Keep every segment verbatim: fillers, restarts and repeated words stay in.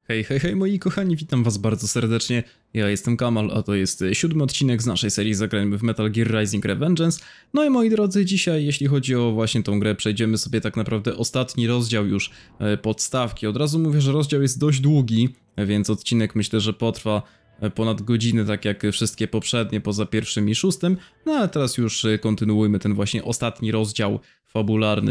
Hej, hej, hej moi kochani, witam was bardzo serdecznie. Ja jestem Kamal, a to jest siódmy odcinek z naszej serii Zagrajmy w Metal Gear Rising: Revengeance. No i moi drodzy, dzisiaj jeśli chodzi o właśnie tą grę, przejdziemy sobie tak naprawdę ostatni rozdział już podstawki. Od razu mówię, że rozdział jest dość długi, więc odcinek myślę, że potrwa ponad godzinę, tak jak wszystkie poprzednie, poza pierwszym i szóstym. No ale teraz już kontynuujmy ten właśnie ostatni rozdział fabularny.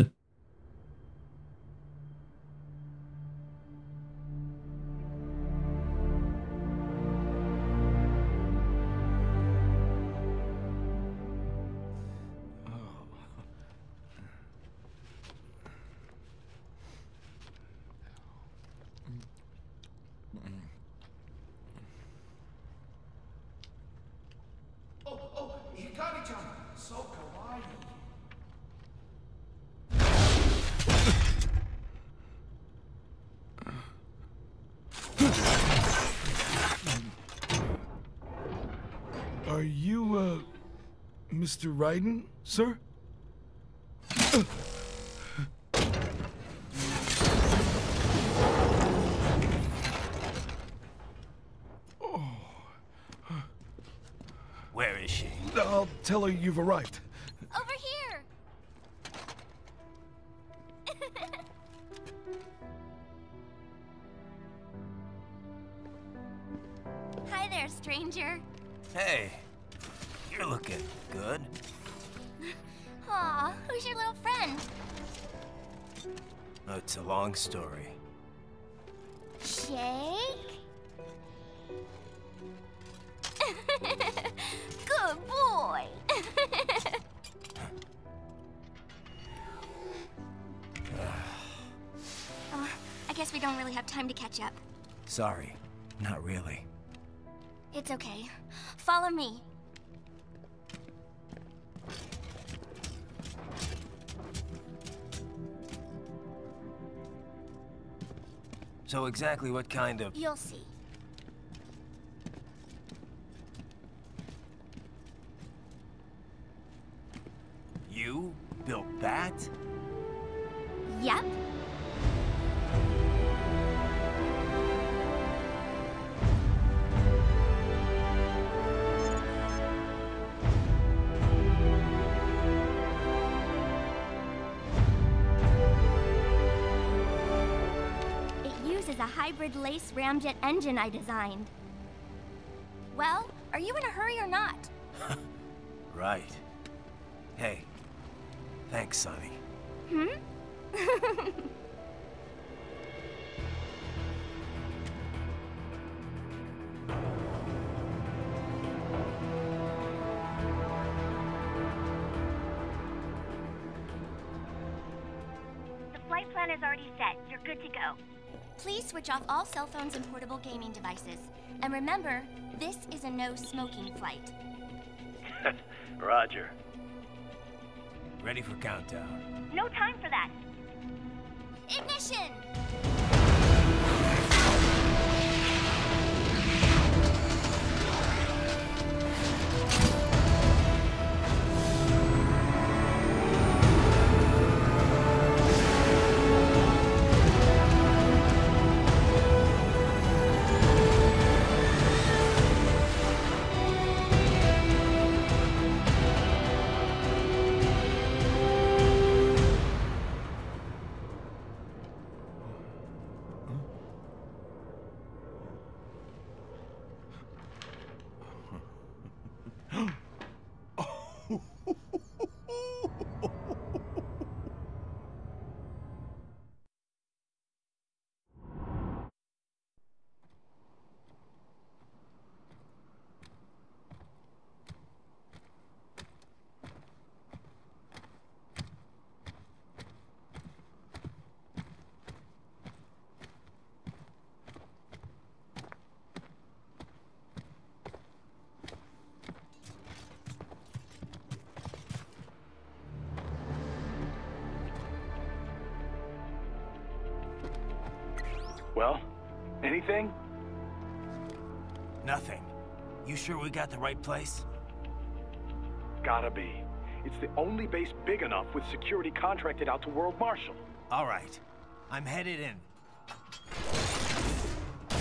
Are you, uh, Mister Raiden, sir? Where is she? I'll tell her you've arrived. Over here! Hi there, stranger. Hey, you're looking good. Aw, who's your little friend? Oh, it's a long story. Shake? Good boy! uh, I guess we don't really have time to catch up. Sorry, not really. It's okay. Follow me. So exactly what kind of... You'll see. You built that? Yep. Is a hybrid lace ramjet engine I designed. Well, are you in a hurry or not? Right. Hey, thanks, Sonny. Hmm? The flight plan is already set. You're good to go. Please switch off all cell phones and portable gaming devices. And remember, this is a no-smoking flight. Roger. Ready for countdown. No time for that. Ignition! Well, anything? Nothing. You sure we got the right place? Gotta be. It's the only base big enough with security contracted out to World Marshal. All right. I'm headed in.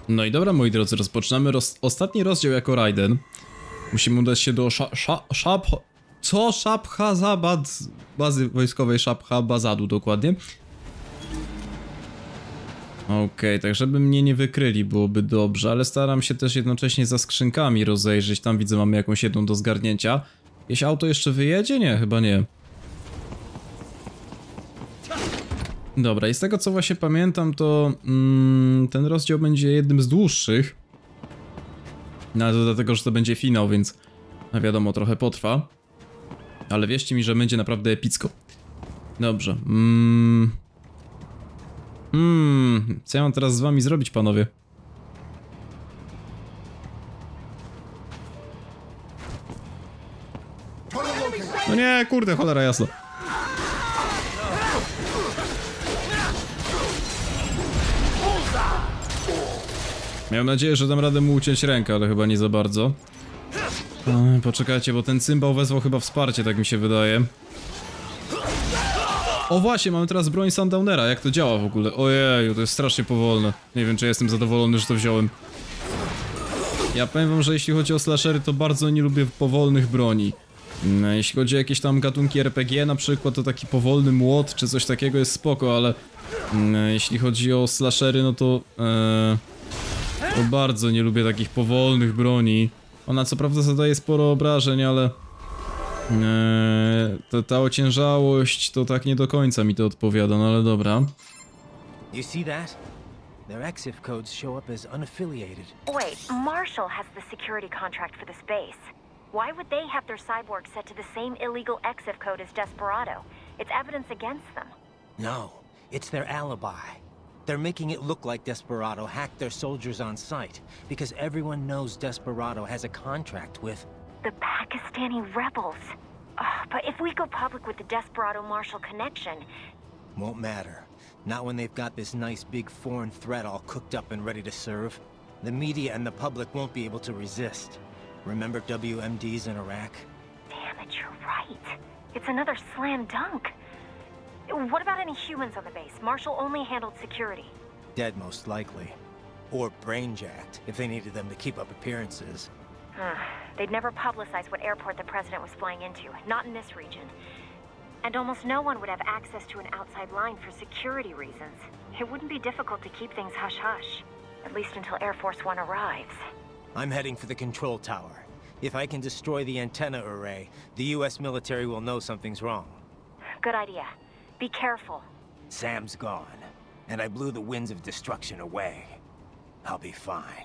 No i dobra, moi drodzy, rozpoczynamy roz ostatni rozdział jako Raiden. Musimy udać się do Sza... Sza... Szab... Co? Szabhazabad... Bazy wojskowej Szabhabazadu, dokładnie. Okej, okay, tak żeby mnie nie wykryli byłoby dobrze, ale staram się też jednocześnie za skrzynkami rozejrzeć. Tam widzę, mamy jakąś jedną do zgarnięcia. Jeśli auto jeszcze wyjedzie? Nie, chyba nie. Dobra, i z tego co właśnie pamiętam, to mm, ten rozdział będzie jednym z dłuższych. No ale to dlatego, że to będzie finał, więc no wiadomo, trochę potrwa. Ale wierzcie mi, że będzie naprawdę epicko. Dobrze. Mm. Hmm, co ja mam teraz z wami zrobić, panowie? No nie, kurde, cholera jasno. Miałem nadzieję, że dam radę mu uciąć rękę, ale chyba nie za bardzo. Eee, poczekajcie, bo ten cymbał wezwał chyba wsparcie, tak mi się wydaje. O właśnie, mamy teraz broń Sundownera, jak to działa w ogóle? Ojeju, to jest strasznie powolne. Nie wiem, czy jestem zadowolony, że to wziąłem. Ja powiem wam, że jeśli chodzi o slashery, to bardzo nie lubię powolnych broni. No, jeśli chodzi o jakieś tam gatunki R P G na przykład, to taki powolny młot czy coś takiego jest spoko, ale no, jeśli chodzi o slashery, no to, e, to bardzo nie lubię takich powolnych broni. Ona co prawda zadaje sporo obrażeń, ale e, to, ta ociężałość to tak nie do końca mi to odpowiada, no ale dobra. You see that? Their E X I F codes show up as unaffiliated. Wait, Marshall has the security contract for this base. Why would they have their cyborg set to the same illegal E X I F code as Desperado? It's evidence against them. No, it's their alibi. They're making it look like Desperado hacked their soldiers on site, because everyone knows Desperado has a contract with... The Pakistani rebels. Oh, but if we go public with the Desperado-Marshall connection... Won't matter. Not when they've got this nice big foreign threat all cooked up and ready to serve. The media and the public won't be able to resist. Remember W M Ds in Iraq? Damn it, you're right. It's another slam dunk. What about any humans on the base? Marshall only handled security. Dead most likely. Or brain-jacked, if they needed them to keep up appearances. They'd never publicize what airport the president was flying into, not in this region. And almost no one would have access to an outside line for security reasons. It wouldn't be difficult to keep things hush-hush. At least until Air Force One arrives. I'm heading for the control tower. If I can destroy the antenna array, the U S military will know something's wrong. Good idea. Be careful. Sam's gone, and I blew the winds of destruction away. I'll be fine.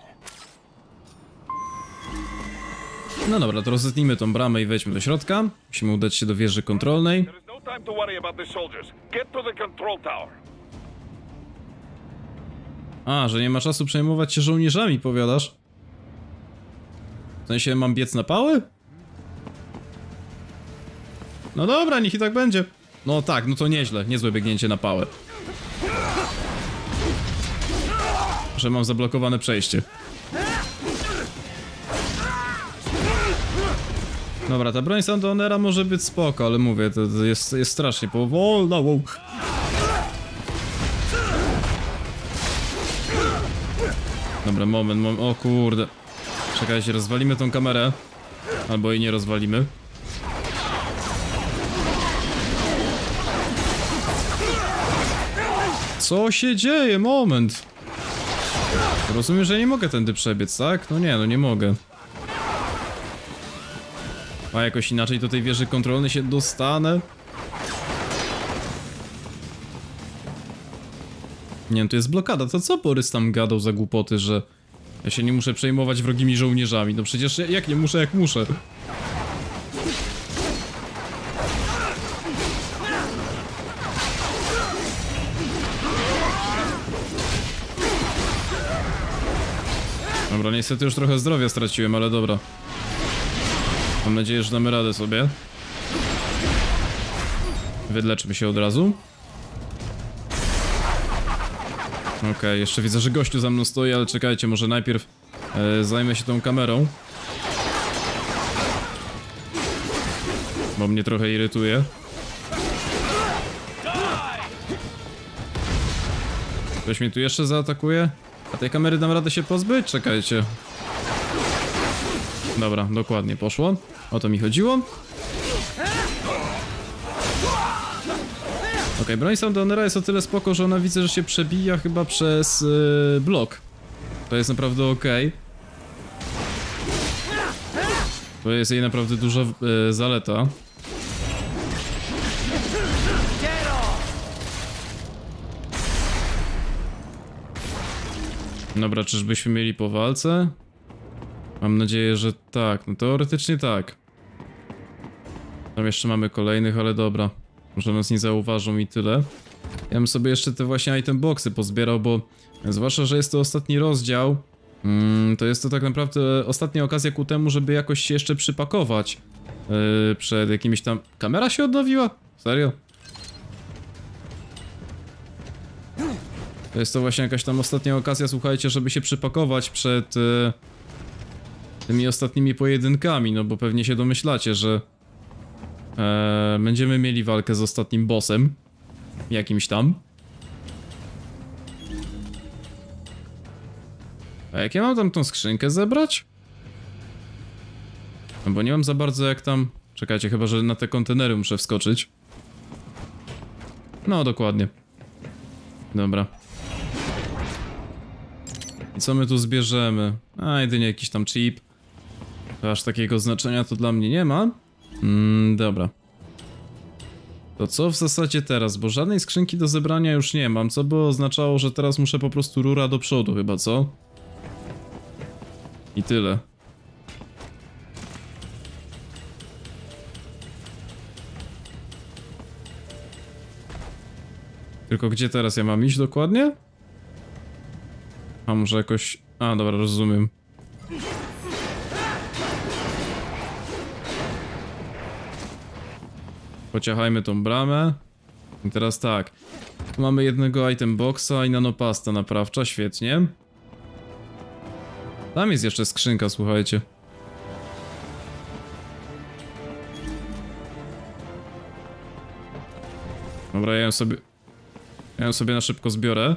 No dobra, to rozetnijmy tą bramę i wejdźmy do środka. Musimy udać się do wieży kontrolnej. There is no time to worry about the soldiers. Get to the control tower. A, że nie ma czasu przejmować się żołnierzami, powiadasz? W sensie mam biec na pały? No dobra, niech i tak będzie. No tak, no to nieźle, niezłe biegnięcie na pałę. Że mam zablokowane przejście. Dobra, ta broń Sundownera może być spoko, ale mówię, to, to jest, jest strasznie powolna, wow. Dobra, moment, moment, o kurde. Czekajcie, rozwalimy tą kamerę. Albo jej nie rozwalimy. Co się dzieje? Moment. Rozumiem, że nie mogę tędy przebiec, tak? No nie, no nie mogę. A jakoś inaczej do tej wieży kontrolnej się dostanę? Nie wiem, to jest blokada. To co Borys tam gadał za głupoty, że ja się nie muszę przejmować wrogimi żołnierzami? No przecież jak nie muszę, jak muszę. Dobra, niestety już trochę zdrowia straciłem, ale dobra. Mam nadzieję, że damy radę sobie. Wyleczmy się od razu. Okej, okay, jeszcze widzę, że gościu za mną stoi, ale czekajcie, może najpierw e, zajmę się tą kamerą. Bo mnie trochę irytuje. Ktoś mnie tu jeszcze zaatakuje? A tej kamery dam radę się pozbyć? Czekajcie. Dobra, dokładnie, poszło. O to mi chodziło. Okej, okay, broń Soundrunnera jest o tyle spoko, że ona widzę, że się przebija chyba przez yy, blok. To jest naprawdę okej. Okay. To jest jej naprawdę duża yy, zaleta. Dobra, czyżbyśmy mieli po walce? Mam nadzieję, że tak. No teoretycznie tak. Tam jeszcze mamy kolejnych, ale dobra. Może nas nie zauważą i tyle. Ja bym sobie jeszcze te właśnie item boxy pozbierał, bo zwłaszcza, że jest to ostatni rozdział, mm, to jest to tak naprawdę ostatnia okazja ku temu, żeby jakoś się jeszcze przypakować yy, przed jakimiś tam... Kamera się odnowiła? Serio? To jest to właśnie jakaś tam ostatnia okazja, słuchajcie, żeby się przypakować przed yy, tymi ostatnimi pojedynkami, no bo pewnie się domyślacie, że Eee, będziemy mieli walkę z ostatnim bossem. Jakimś tam. A jak ja mam tam tą skrzynkę zebrać? No bo nie mam za bardzo jak tam... Czekajcie, chyba że na te kontenery muszę wskoczyć. No, dokładnie. Dobra. I co my tu zbierzemy? A, jedynie jakiś tam chip. To aż takiego znaczenia to dla mnie nie ma. Mm, dobra. To co w zasadzie teraz? Bo żadnej skrzynki do zebrania już nie mam, co by oznaczało, że teraz muszę po prostu rura do przodu chyba, co? I tyle. Tylko gdzie teraz ja mam iść dokładnie? A może jakoś... A, dobra, rozumiem. Pociachajmy tą bramę. I teraz tak. Tu mamy jednego item boxa i nanopasta naprawcza, świetnie. Tam jest jeszcze skrzynka, słuchajcie. Dobra, ja ją sobie... Ja ją sobie na szybko zbiorę.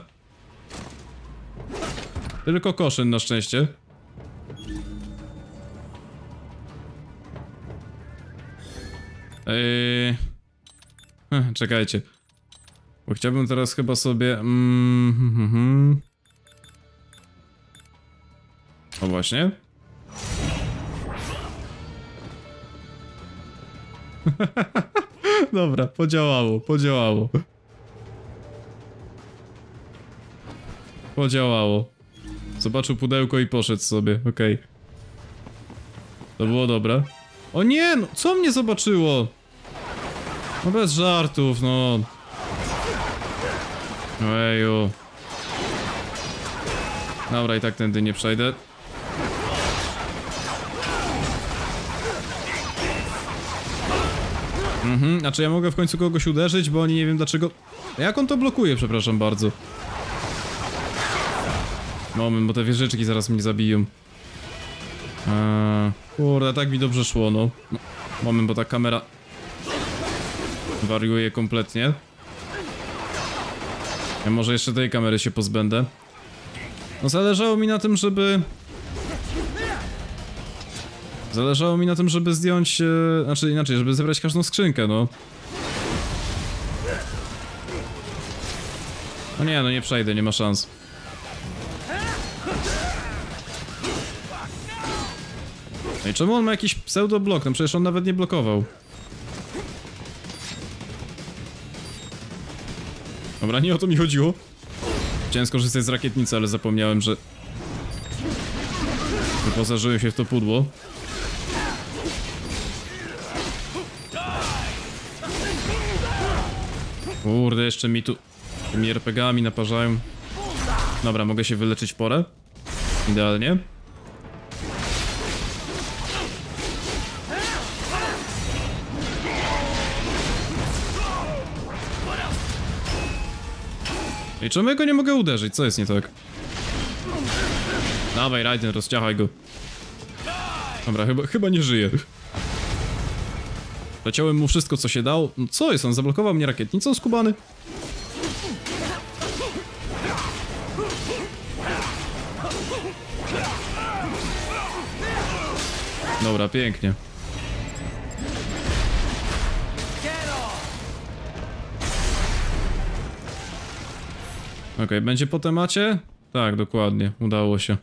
Tylko koszyn na szczęście. Eee... Ech, czekajcie. Bo chciałbym teraz chyba sobie... Mm, hmm, hmm. O właśnie. Dobra, podziałało, podziałało. Podziałało. Zobaczył pudełko i poszedł sobie, okej. Okay. To było dobre. O nie, no co mnie zobaczyło? No bez żartów, no. Ojeju. Dobra, i tak tędy nie przejdę. Mhm, a czy ja mogę w końcu kogoś uderzyć, bo oni nie wiem dlaczego... Jak on to blokuje, przepraszam bardzo. Moment, bo te wieżyczki zaraz mnie zabiją. Eee, kurde, tak mi dobrze szło, no. Moment, bo ta kamera... wariuje kompletnie. Ja może jeszcze tej kamery się pozbędę. No zależało mi na tym, żeby... Zależało mi na tym, żeby zdjąć... E... Znaczy inaczej, żeby zebrać każdą skrzynkę, no. No nie, no nie przejdę, nie ma szans. No i czemu on ma jakiś pseudo-blok? No przecież on nawet nie blokował. Dobra, nie o to mi chodziło. Chciałem skorzystać z rakietnicy, ale zapomniałem, że... wyposażyłem się w to pudło. Kurde, jeszcze mi tu... tymi er pe gami naparzają. Dobra, mogę się wyleczyć w porę. Idealnie. I czemu ja go nie mogę uderzyć? Co jest nie tak? Dawaj, Raiden, rozciachaj go. Dobra, chyba, chyba nie żyje. Leciałem mu wszystko, co się dało. No co jest? On zablokował mnie rakietnicą, skubany? Dobra, pięknie. Okej, okay, będzie po temacie? Tak, dokładnie, udało się.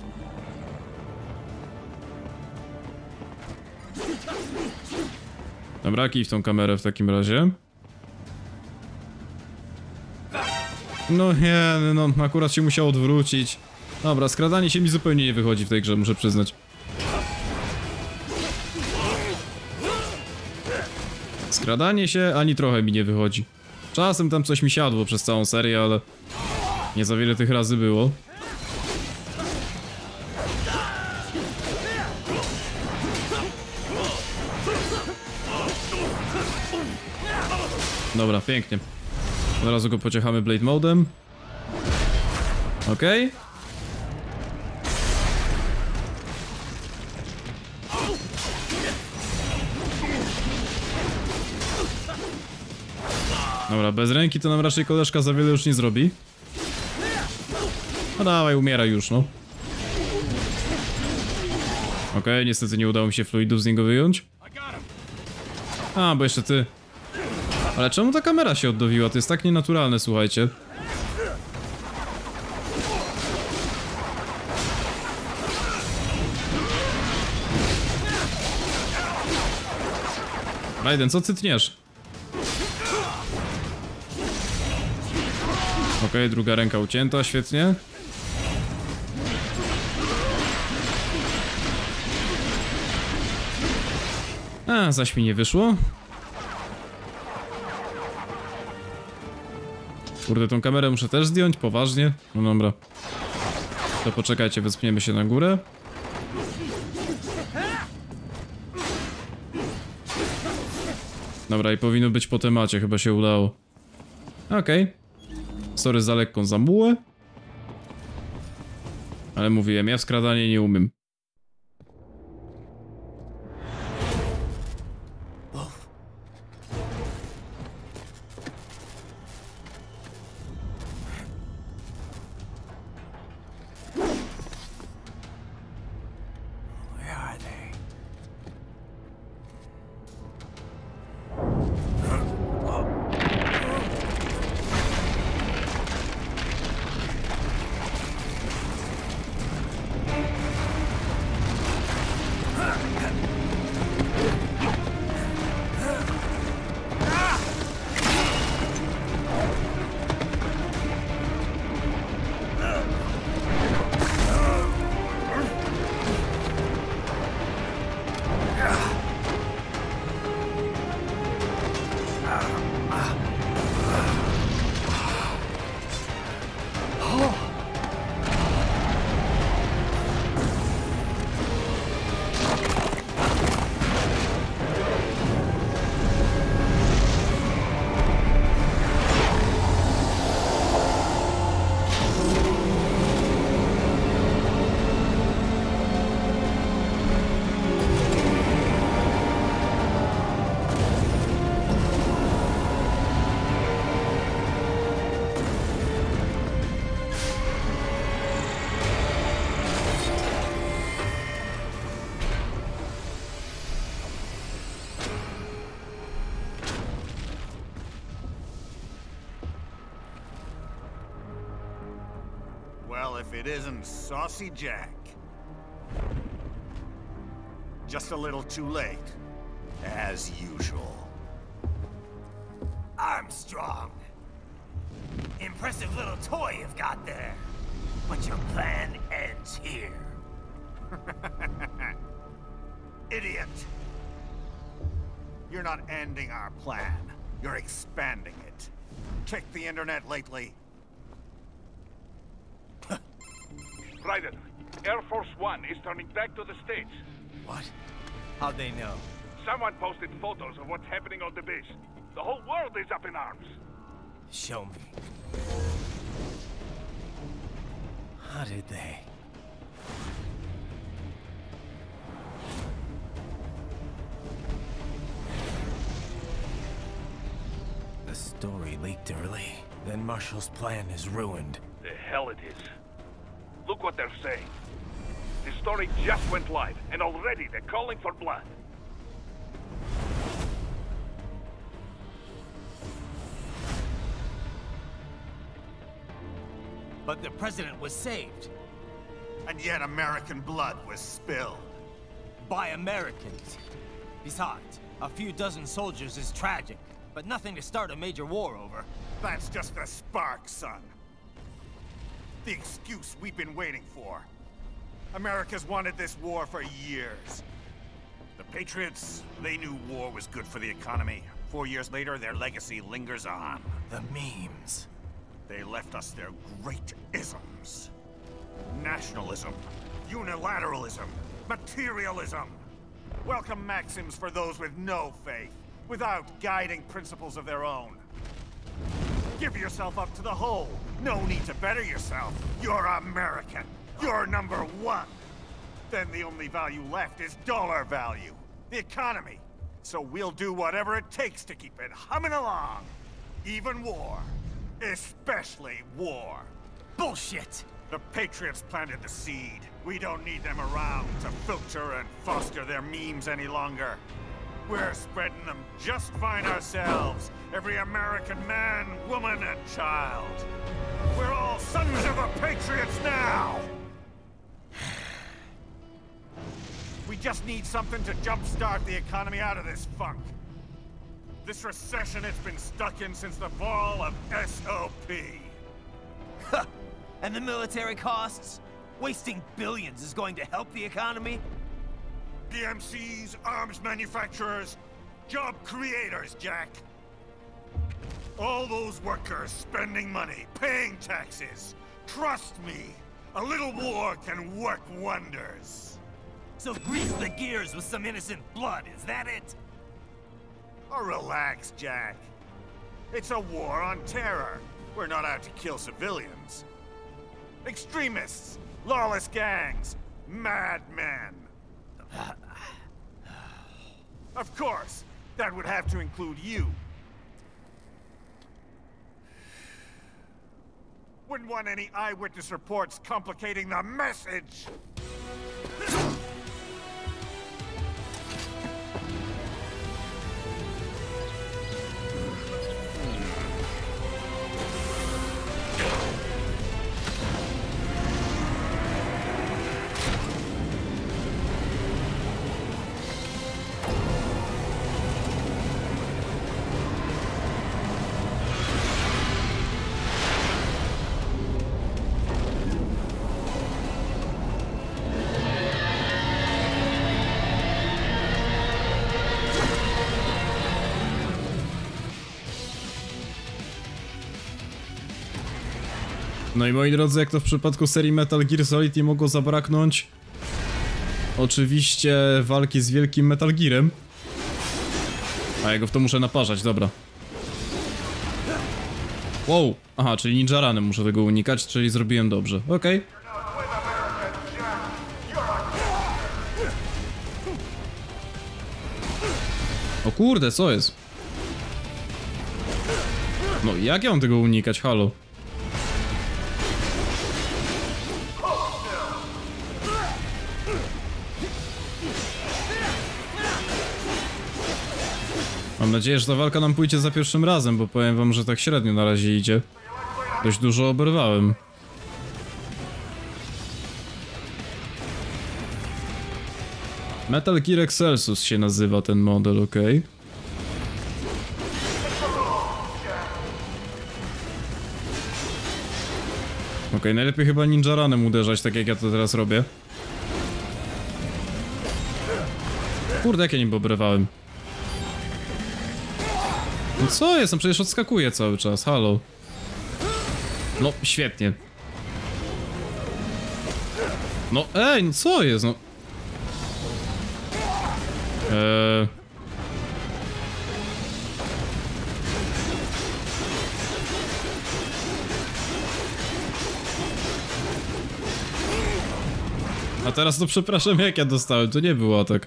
Dobra, kij w tą kamerę w takim razie. No nie, no akurat się musiał odwrócić. Dobra, skradanie się mi zupełnie nie wychodzi w tej grze, muszę przyznać. Skradanie się ani trochę mi nie wychodzi. Czasem tam coś mi siadło przez całą serię, ale nie za wiele tych razy było. Dobra, pięknie. Od razu go pociechamy Blade Modem. Okej. Okay. Dobra, bez ręki to nam raczej koleżka za wiele już nie zrobi. No dawaj, umiera już, no. Okej, okay, niestety nie udało mi się fluidów z niego wyjąć. A, bo jeszcze ty. Ale czemu ta kamera się odnowiła? To jest tak nienaturalne, słuchajcie. Raiden, co cytniesz? Okej, okay, druga ręka ucięta, świetnie. A, zaś mi nie wyszło. Kurde, tą kamerę muszę też zdjąć, poważnie. No dobra. To poczekajcie, wespniemy się na górę. Dobra, i powinno być po temacie, chyba się udało. Okej. Okay. Sorry za lekką zamułę. Ale mówiłem, ja w skradanie nie umiem. Well, if it isn't Saucy Jack. Just a little too late, as usual. Armstrong. Impressive little toy you've got there. But your plan ends here. Idiot! You're not ending our plan. You're expanding it. Check the internet lately. Raiden, Air Force One is turning back to the States. What? How'd they know? Someone posted photos of what's happening on the base. The whole world is up in arms. Show me. How did they? The story leaked early. Then Marshall's plan is ruined. The hell it is. Look what they're saying. The story just went live, and already they're calling for blood. But the president was saved. And yet American blood was spilled. By Americans. Besides, a few dozen soldiers is tragic, but nothing to start a major war over. That's just the spark, son. The excuse we've been waiting for. America's wanted this war for years. The Patriots, they knew war was good for the economy. Four years later, their legacy lingers on. The memes. They left us their great isms. Nationalism, unilateralism, materialism. Welcome maxims for those with no faith, without guiding principles of their own. Give yourself up to the whole. No need to better yourself. You're American. You're number one. Then the only value left is dollar value, the economy. So we'll do whatever it takes to keep it humming along. Even war. Especially war. Bullshit! The Patriots planted the seed. We don't need them around to filter and foster their memes any longer. We're spreading them just fine ourselves. Every American man, woman, and child. We're all sons of the Patriots now! We just need something to jumpstart the economy out of this funk. This recession it's been stuck in since the fall of S O P. Huh. And the military costs? Wasting billions is going to help the economy? D M Cs, arms manufacturers, job creators, Jack. All those workers spending money, paying taxes. Trust me, a little war can work wonders. So grease the gears with some innocent blood, is that it? Oh, relax, Jack. It's a war on terror. We're not out to kill civilians. Extremists, lawless gangs, madmen. Of course, that would have to include you. Wouldn't want any eyewitness reports complicating the message. No i moi drodzy, jak to w przypadku serii Metal Gear Solid nie mogło zabraknąć oczywiście walki z wielkim Metal Gearem. A ja go w to muszę naparzać, dobra. Wow, aha, czyli ninja ranem muszę tego unikać, czyli zrobiłem dobrze, okej. Okay. O kurde, co jest? No jak ja mam tego unikać, halo? Mam nadzieję, że ta walka nam pójdzie za pierwszym razem, bo powiem wam, że tak średnio na razie idzie. Dość dużo oberwałem. Metal Gear Excelsus się nazywa ten model, ok. Ok, najlepiej chyba ninja ranem uderzać, tak jak ja to teraz robię. Kurde, jak ja nim oberwałem. No co jest? No przecież odskakuje cały czas, halo. No, świetnie. No ej, no co jest, no? Eee... A teraz to przepraszam, jak ja dostałem, to nie było tak.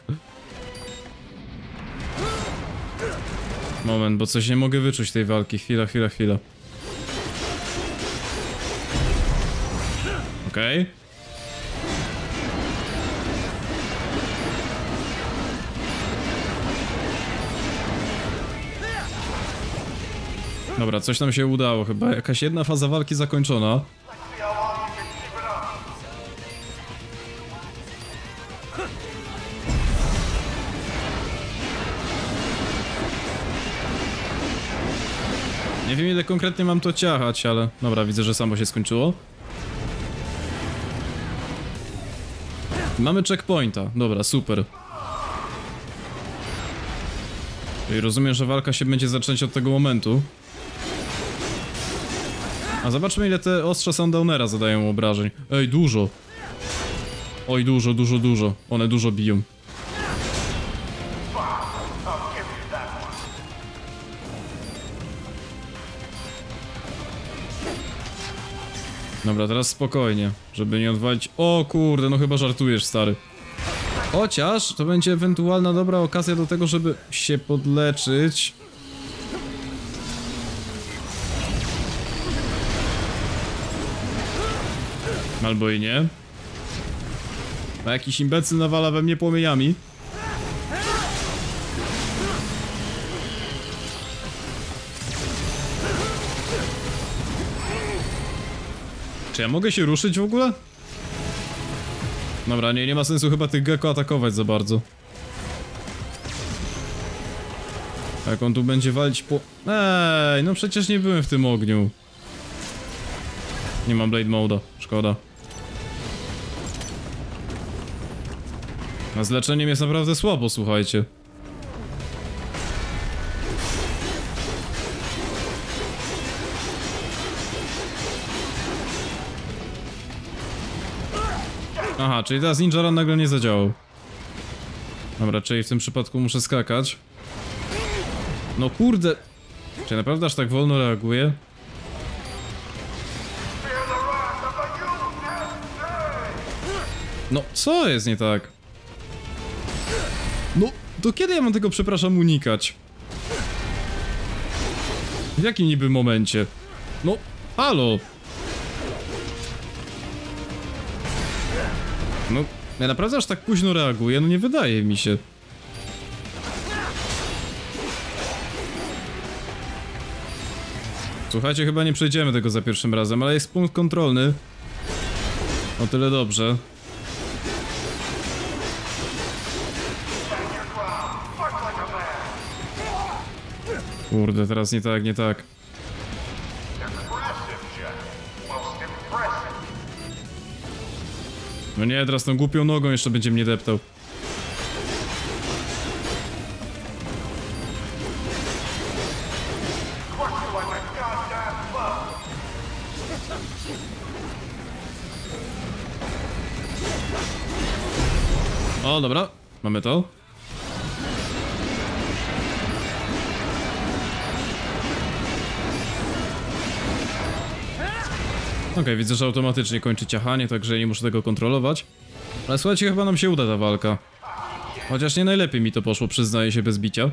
Moment, bo coś nie mogę wyczuć tej walki. Chwila, chwila, chwila. Okej. Okay. Dobra, coś nam się udało, chyba jakaś jedna faza walki zakończona. Nie wiem ile konkretnie mam to ciachać, ale dobra, widzę, że samo się skończyło. Mamy checkpointa, dobra, super. Czyli rozumiem, że walka się będzie zacząć od tego momentu. A zobaczmy ile te ostrza Sundownera zadają obrażeń. Ej, dużo. Oj, dużo, dużo, dużo. One dużo biją. Dobra, teraz spokojnie, żeby nie odwalić... O kurde, no chyba żartujesz, stary. Chociaż to będzie ewentualna dobra okazja do tego, żeby się podleczyć. Albo i nie. A jakiś imbecyl nawala we mnie płomieniami. Czy ja mogę się ruszyć w ogóle? Dobra, nie, nie ma sensu chyba tych gecko atakować za bardzo. Jak on tu będzie walić po... Ej, no przecież nie byłem w tym ogniu. Nie mam Blade Mode'a, szkoda. A z leczeniem jest naprawdę słabo, słuchajcie. Aha, czyli teraz Ninja Run nagle nie zadziałał. Dobra, czyli w tym przypadku muszę skakać. No kurde. Czy ja naprawdę aż tak wolno reaguję? No, co jest nie tak? No, to kiedy ja mam tego, przepraszam, unikać? W jakim niby momencie? No, halo! No, ja naprawdę aż tak późno reaguję? No nie wydaje mi się. Słuchajcie, chyba nie przejdziemy tego za pierwszym razem, ale jest punkt kontrolny. O tyle dobrze. Kurde, teraz nie tak, nie tak. No nie, teraz tą głupią nogą jeszcze będzie mnie deptał. O, dobra, mamy to. Okej, okay, widzę, że automatycznie kończy ciachanie, także nie muszę tego kontrolować. Ale słuchajcie, chyba nam się uda ta walka. Chociaż nie najlepiej mi to poszło, przyznaję się bez bicia.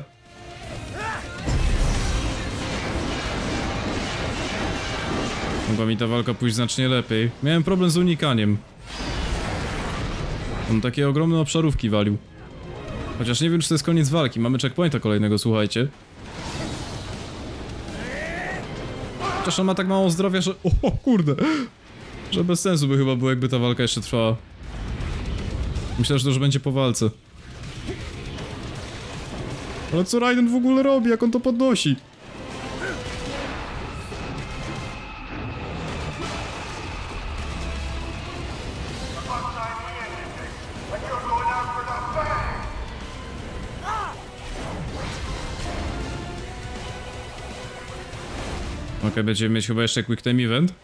Mogła mi ta walka pójść znacznie lepiej. Miałem problem z unikaniem. On takie ogromne obszarówki walił. Chociaż nie wiem, czy to jest koniec walki. Mamy checkpointa kolejnego, słuchajcie. Chociaż on ma tak mało zdrowia, że... O, o kurde! Że bez sensu by chyba było, jakby ta walka jeszcze trwała. Myślę, że to już będzie po walce. Ale co Raiden w ogóle robi? Jak on to podnosi? Okej, okay, będziemy mieć chyba jeszcze quick time event.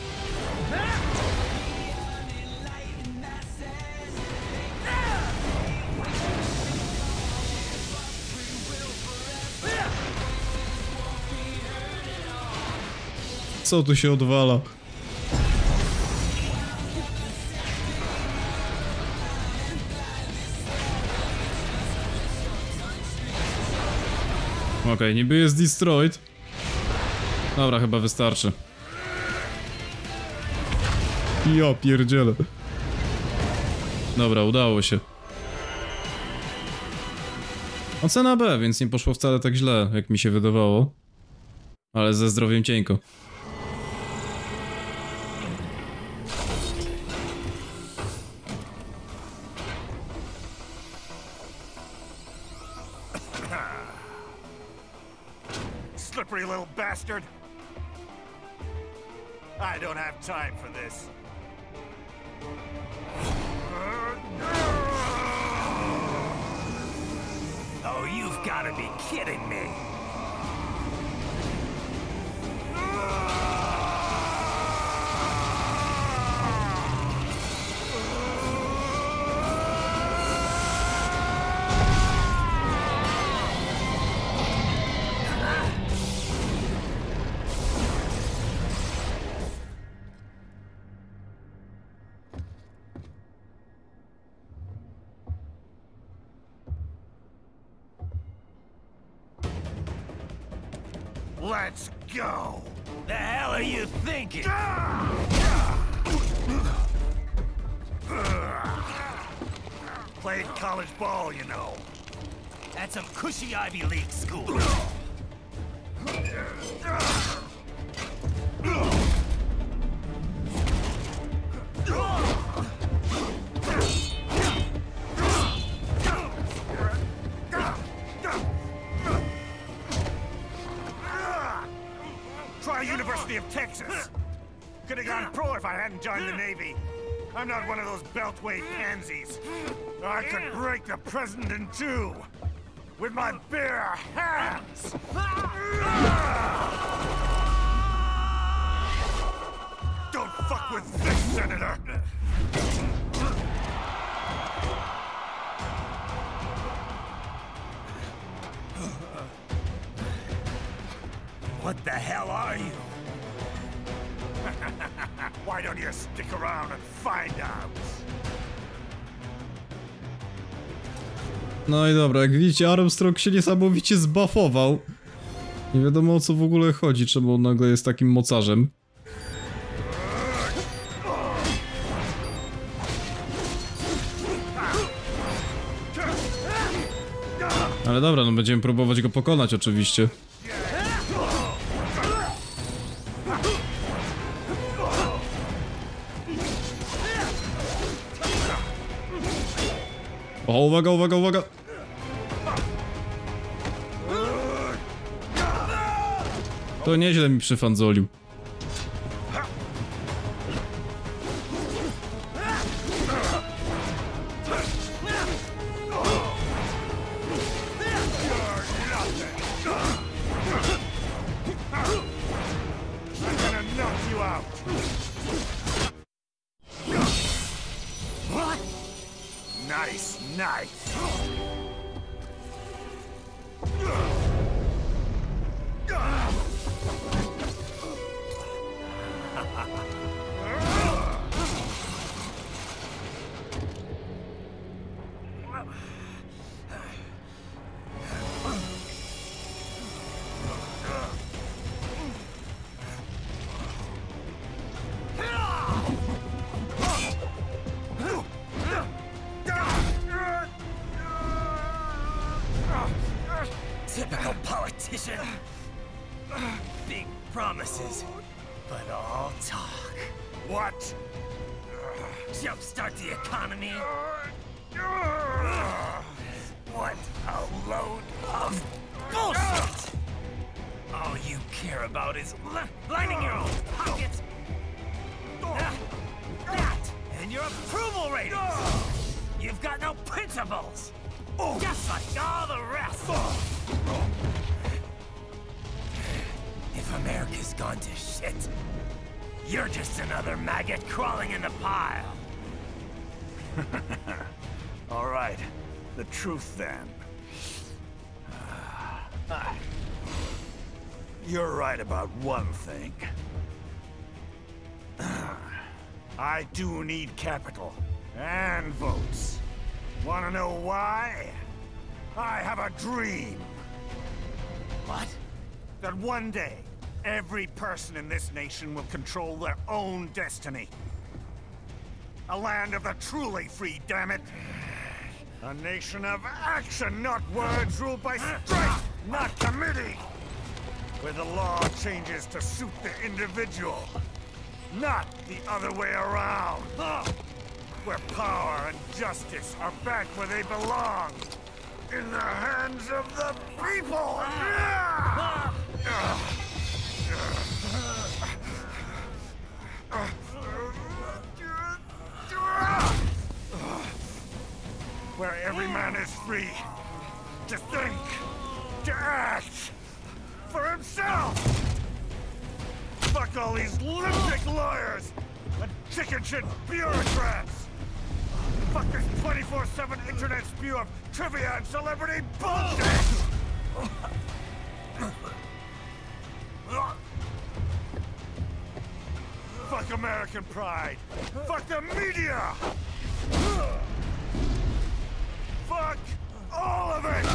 Co tu się odwala? Okej, okay, niby jest destroyed. Dobra, chyba wystarczy. Ja pierdzielę. Dobra, udało się. Ocena B, więc nie poszło wcale tak źle, jak mi się wydawało. Ale ze zdrowiem cienko. Slippery little bastard. I don't have time for this. Oh, you've got to be kidding me. Let's go! The hell are you thinking? Played college ball, you know. That's some cushy Ivy League school. Try University of Texas. Could have gone pro if I hadn't joined the Navy. I'm not one of those beltway pansies. I could break the president in two with my bare hands. Don't fuck with this, Senator. What the hell are you? Why don't you stick around and find out? No i dobra, jak widzicie, Armstrong się niesamowicie zbuffował. Nie wiadomo o co w ogóle chodzi, czemu on nagle jest takim mocarzem. Ale dobra, no będziemy próbować go pokonać oczywiście. O, uwaga, uwaga, uwaga! To nieźle mi przyfandzolił. Nice, nice. Typical politician. Big promises, but all talk. What? Jumpstart the economy. What a load of bullshit! All you care about is li lining your own pockets. Uh, that and your approval ratings. You've got no principles. Just like all the rest. If America's gone to shit, you're just another maggot crawling in the pile. All right, the truth then. You're right about one thing. I do need capital and votes. Wanna know why? I have a dream. What? That one day, every person in this nation will control their own destiny. A land of the truly free, damn it. A nation of action, not words, ruled by strength, not committee. where the law changes to suit the individual, not the other way around. Where power and justice are back where they belong, in the hands of the people. Where every man is free to think, to act for himself. Fuck all these lipstick lawyers and chicken shit bureaucrats. Fuck this twenty-four seven internet spew of trivia and celebrity bullshit. Fuck American pride. Fuck the media. Fuck all of it!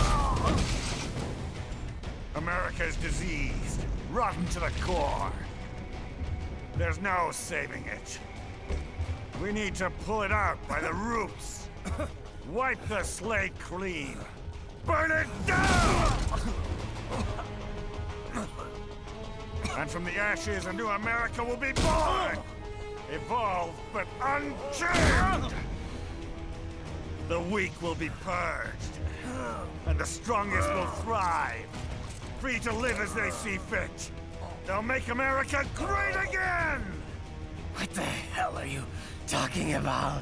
America is diseased, rotten to the core. There's no saving it. We need to pull it out by the roots. Wipe the slate clean. Burn it down! And from the ashes, a new America will be born! Evolved, but unchained! The weak will be purged, and the strongest will thrive, free to live as they see fit. They'll make America great again! What the hell are you talking about?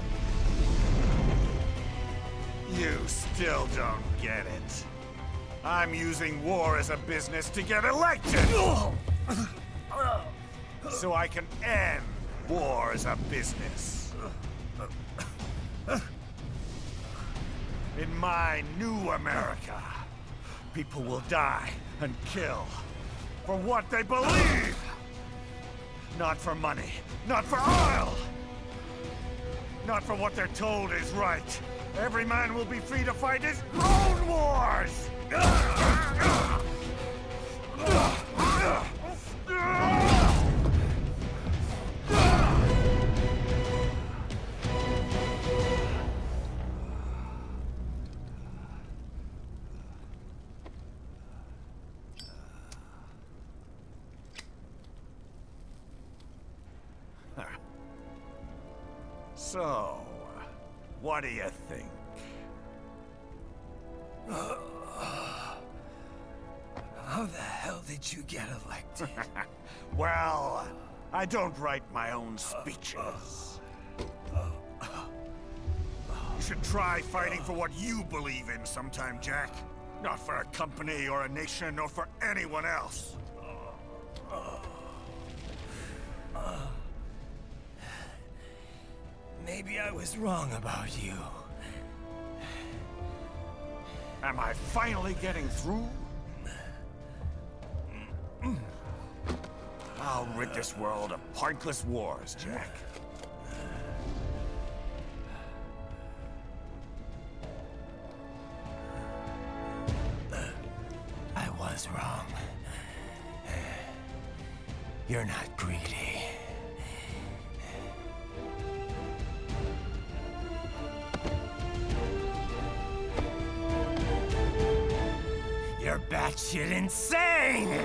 You still don't get it. I'm using war as a business to get elected! So I can end war as a business. In my new America, people will die and kill for what they believe. Not for money, not for oil. Not for what they're told is right. Every man will be free to fight his own wars. So, what do you think? How the hell did you get elected? Well, I don't write my own speeches. You should try fighting for what you believe in sometime, Jack. Not for a company or a nation or for anyone else. Maybe I was wrong about you. Am I finally getting through? I'll rid this world of pointless wars, Jack. I was wrong. You're not greedy. You're batshit insane!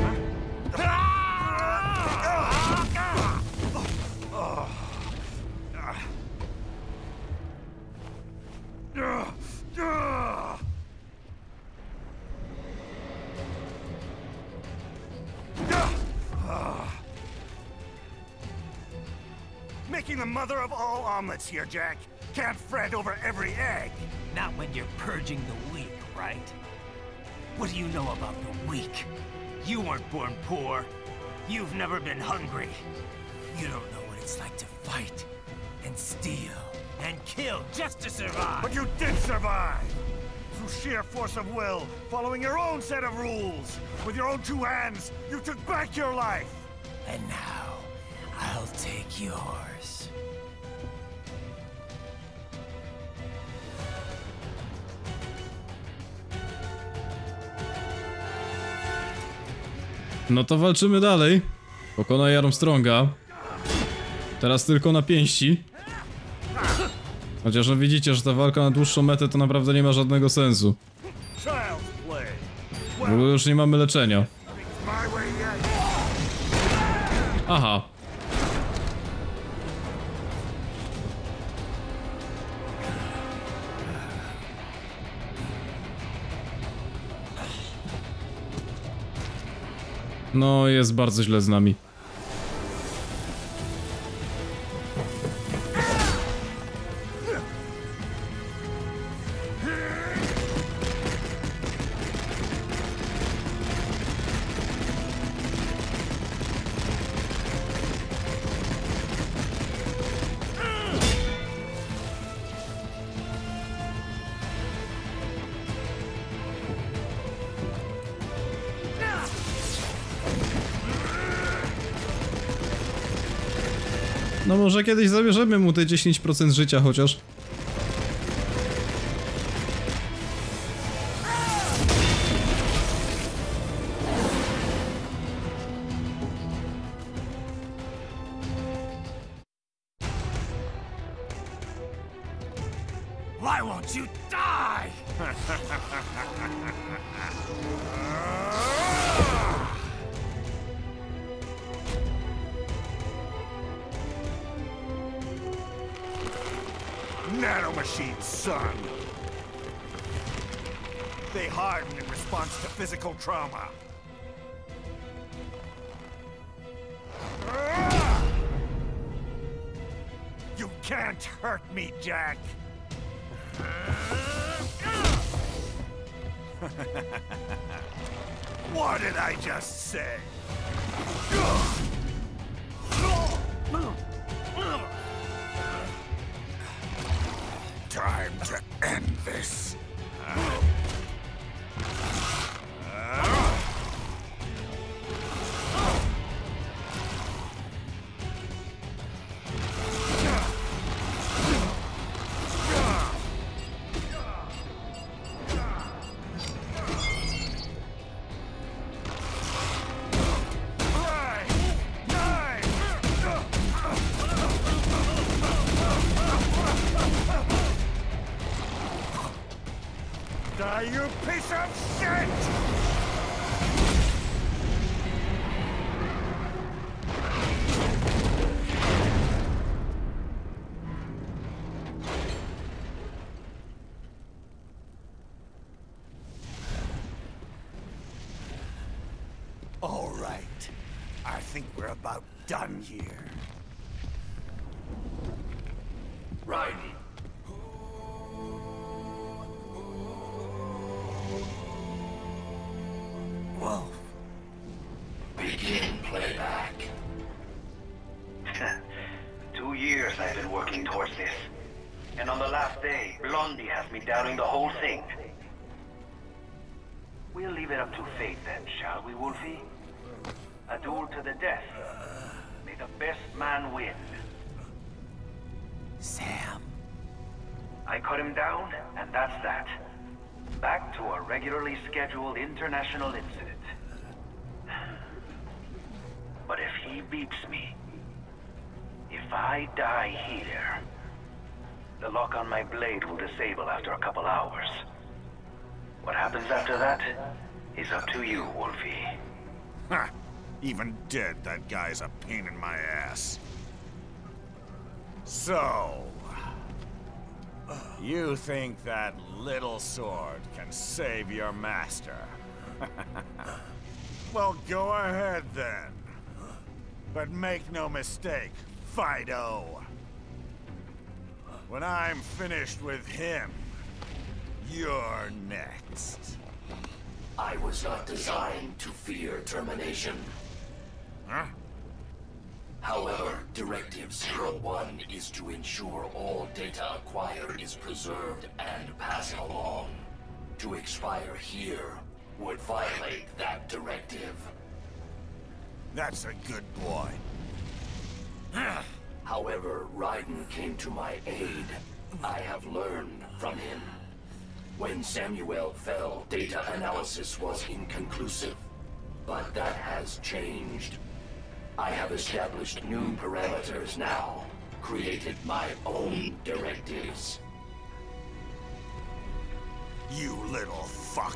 Making the mother of all omelets here, Jack. Can't fret over every egg. Not when you're purging the weak, right? What do you know about the weak? You weren't born poor. You've never been hungry. You don't know what it's like to fight, and steal, and kill just to survive. But you did survive! Through sheer force of will, following your own set of rules. With your own two hands, you took back your life! And now, I'll take yours. No to walczymy dalej. Pokonaj Armstronga. Teraz tylko na pięści. Chociaż no widzicie, że ta walka na dłuższą metę to naprawdę nie ma żadnego sensu. Bo już nie mamy leczenia. Aha. No, jest bardzo źle z nami. No może kiedyś zabierzemy mu te dziesięć procent życia chociaż. Why won't you die? Nanomachines, son. They harden in response to physical trauma. You can't hurt me, Jack. What did I just say? Time to end this. Die, you piece of shit! All right. I think we're about done here. Right. Wolf. Begin playback. Two years I've been working towards this. And on the last day, Blondie has me doubting the whole thing. We'll leave it up to fate then, shall we, Wolfie? A duel to the death. May the best man win. Sam. I cut him down, and that's that. Back to a regularly scheduled international incident. But if he beeps me, if I die here, the lock on my blade will disable after a couple hours. What happens after that is up to you, Wolfie. Ha! Even dead, that guy's a pain in my ass. So... you think that little sword can save your master? Well, go ahead then. But make no mistake, Fido. When I'm finished with him, you're next. I was not designed to fear termination. Huh? However, Directive zero one is to ensure all data acquired is preserved and passed along. To expire here would violate that directive. That's a good boy. However, Raiden came to my aid. I have learned from him. When Samuel fell, data analysis was inconclusive. But that has changed. I have established new parameters now, created my own directives. You little fuck.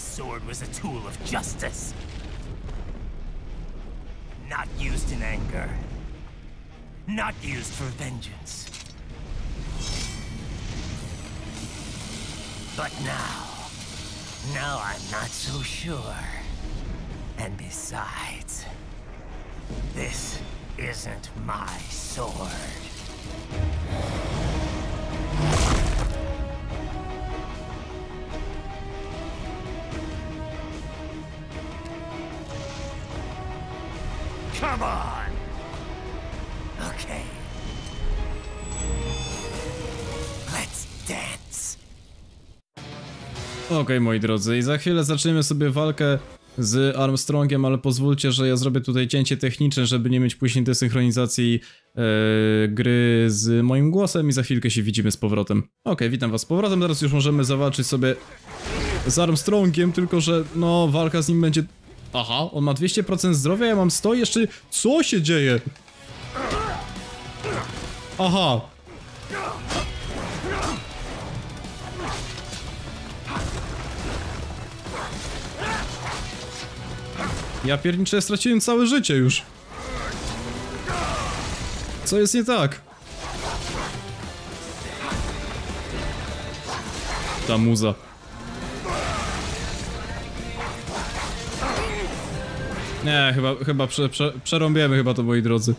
sword was a tool of justice. Not used in anger. Not used for vengeance. But now, now I'm not so sure. And besides, this isn't my sword. Come on! Okay. Let's dance. Okej, okay, moi drodzy, i za chwilę zaczniemy sobie walkę z Armstrongiem, ale pozwólcie, że ja zrobię tutaj cięcie techniczne, żeby nie mieć później desynchronizacji e, gry z moim głosem i za chwilkę się widzimy z powrotem. Okej, okay, witam was z powrotem, teraz już możemy zawalczyć sobie z Armstrongiem, tylko że no walka z nim będzie... Aha, on ma dwieście procent zdrowia, ja mam sto, jeszcze... Co się dzieje? Aha. Ja pierniczę, ja straciłem całe życie już. Co jest nie tak? Ta muza. Nie, chyba, chyba prze, prze, przerąbiemy chyba to, moi drodzy.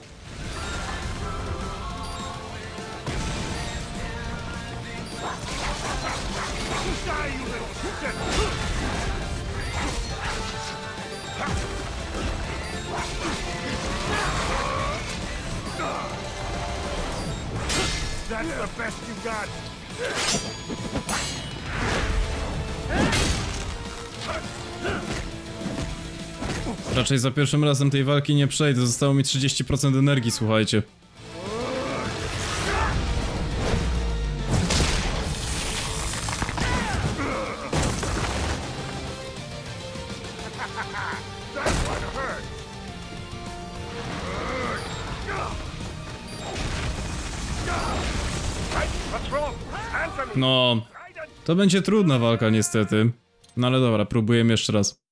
That's the best you got. Raczej za pierwszym razem tej walki nie przejdę, zostało mi trzydzieści procent energii, słuchajcie. No, to będzie trudna walka niestety. No ale dobra, próbujemy jeszcze raz.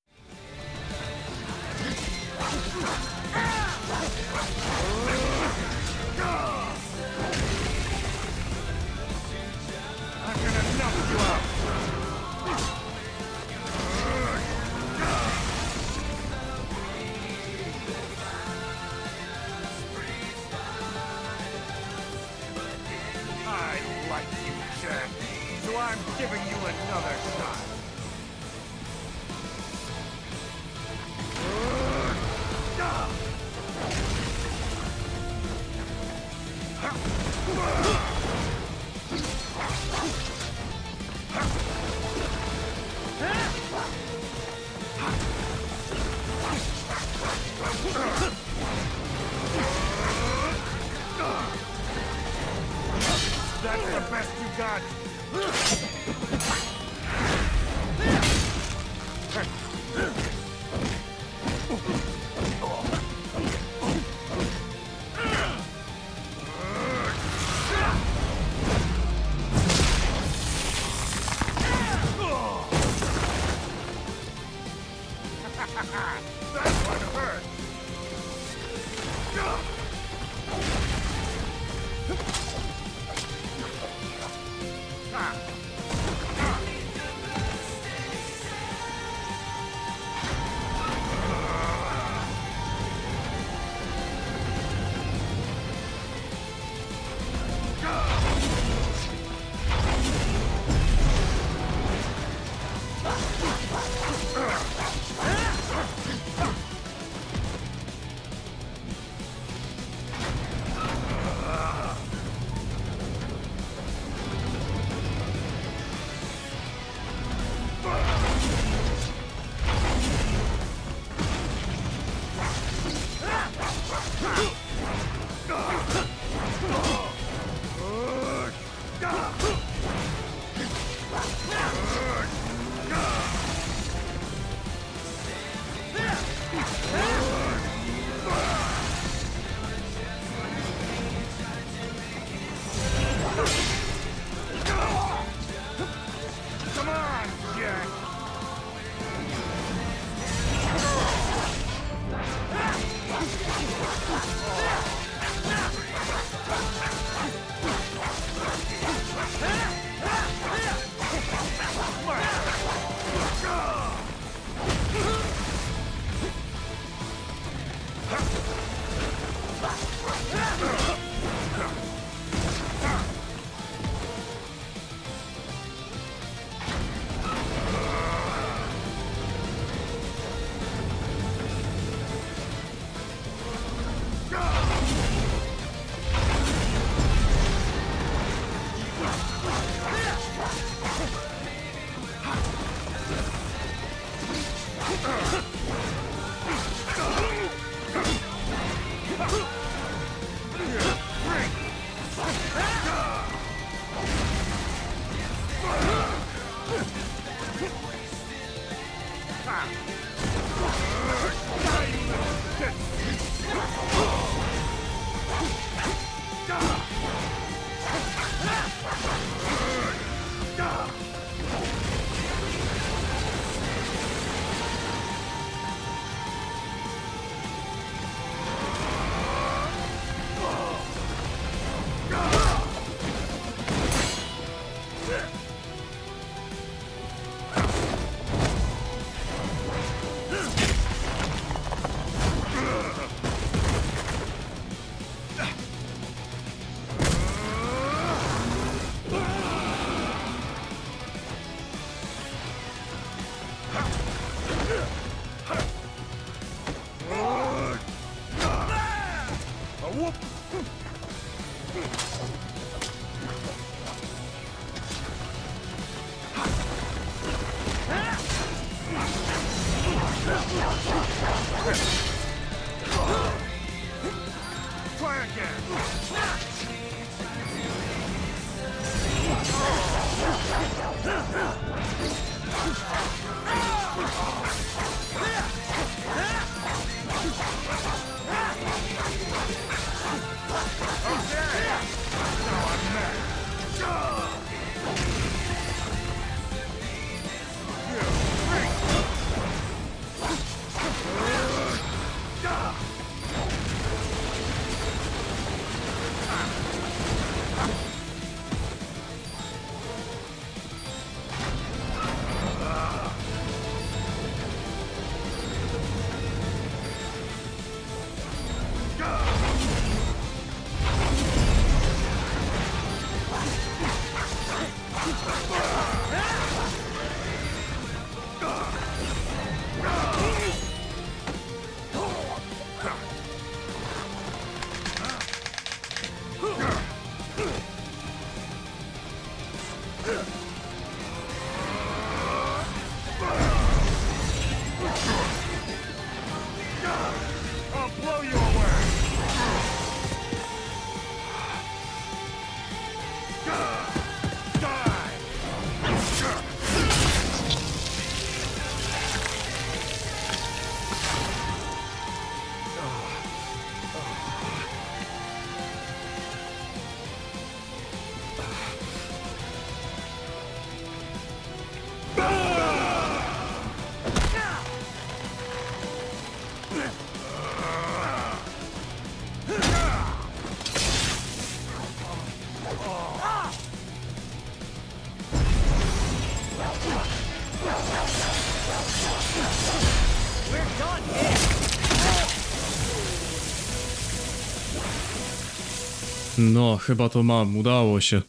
No, chyba to mam, udało się.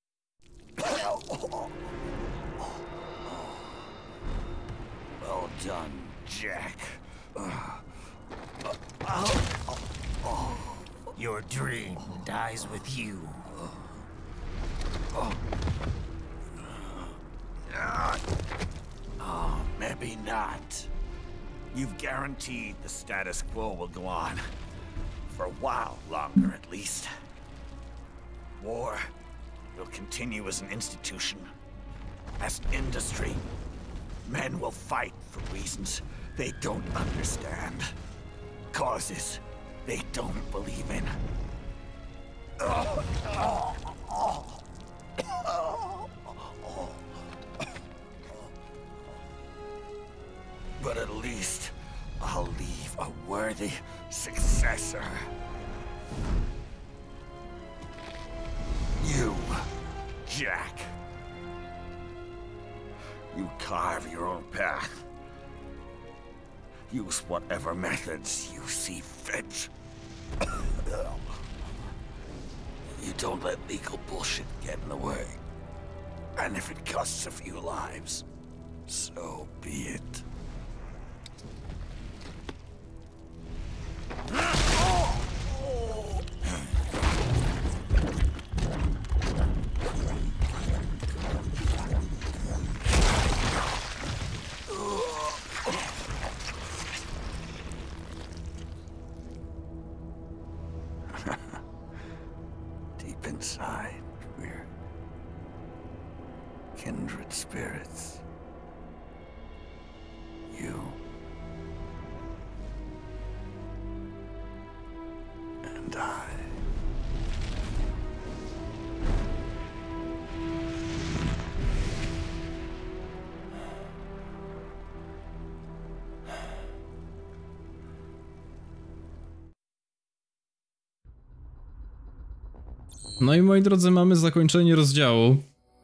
Well done, Jack. Your dream dies with you. Oh, maybe not. You've guaranteed the status quo will go on. For a while longer, at least. War will continue as an institution, as an industry. Men will fight for reasons they don't understand. Causes they don't believe in. But at least I'll leave a worthy successor. You, Jack. You carve your own path. Use whatever methods you see fit. You don't let legal bullshit get in the way. And if it costs a few lives, so be it. spirits. You. And I. No i moi drodzy, mamy zakończenie rozdziału.